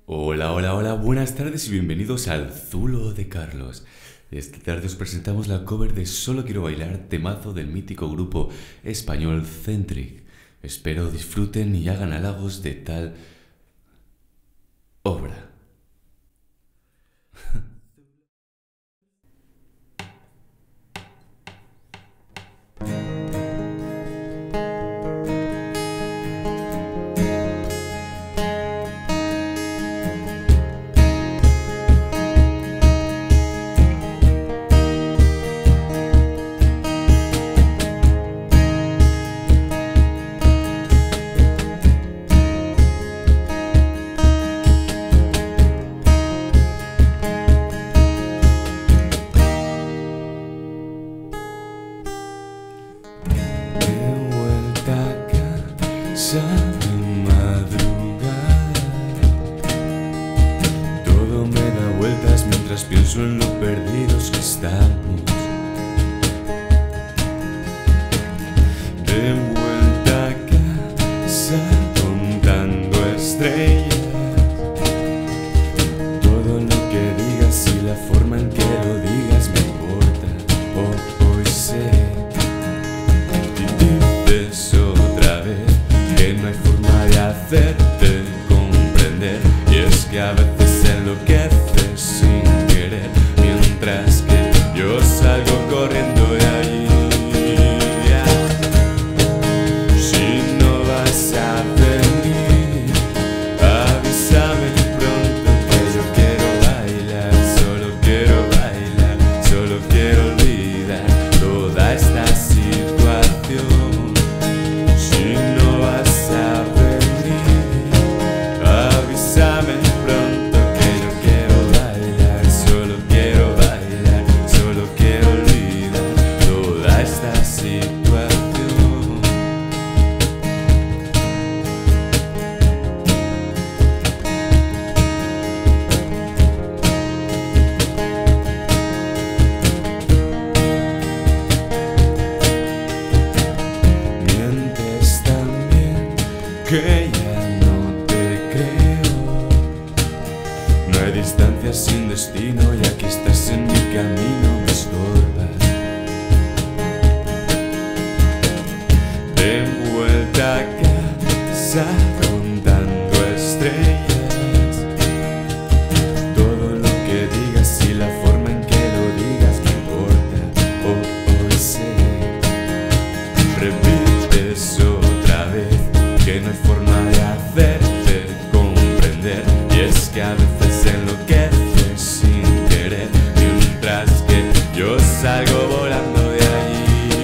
Hola, hola, hola, buenas tardes y bienvenidos al Zulo de Carlos. Esta tarde os presentamos la cover de Solo Quiero Bailar, temazo del mítico grupo español Centric. Espero disfruten y hagan halagos de tal obra. De vuelta a casa de madrugada, todo me da vueltas mientras pienso en lo perdidos que estamos. De vuelta a casa contando estrellas, todo lo que digas y la forma en que lo digas me importa. Hoy sé. Dices otra vez que no hay forma de hacerte comprender, y es que a veces enloqueces sin querer, mientras que yo salgo corriendo de allí. Si no vas a venir, avísame pronto que yo quiero bailar, solo quiero olvidar toda esta situación. Si no vas a venir, avísame pronto que yo quiero bailar, solo quiero olvidar toda esta situación. Mientes también que ya no te creo. No hay distancia sin destino y aquí estás en mi camino, me estorbas. De vuelta a casa contando estrellas, todo lo que digas y la forma en que lo digas me importa. Hoy sé. Repites otra vez que no hay forma de hacerte comprender, y es que a veces enloqueces sin querer, mientras que yo salgo volando de allí.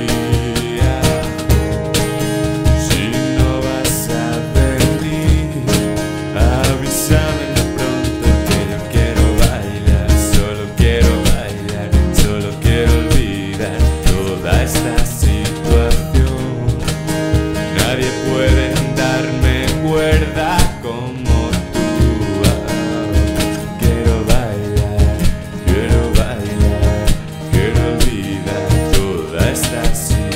Si no vas a venir, avísame pronto que yo quiero bailar, solo quiero olvidar toda esta situación. Nadie puede darme cuerda como tú. Quiero olvidar toda esta situación.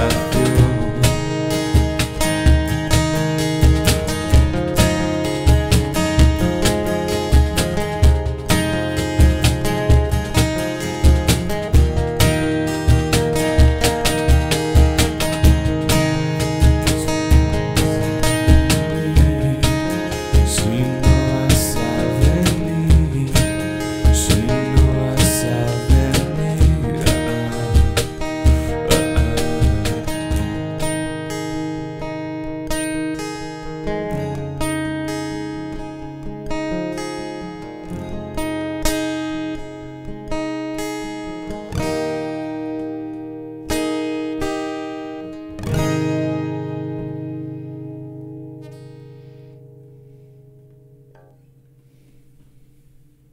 Si no vas a venir, si no vas a venir,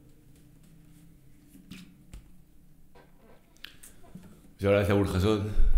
Muchas gracias, Burjasot.